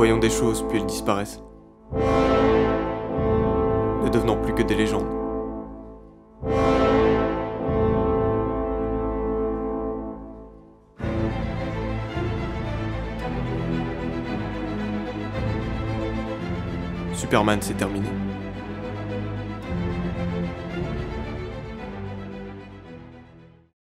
voyons des choses, puis elles disparaissent, ne devenant plus que des légendes. Superman, c'est terminé.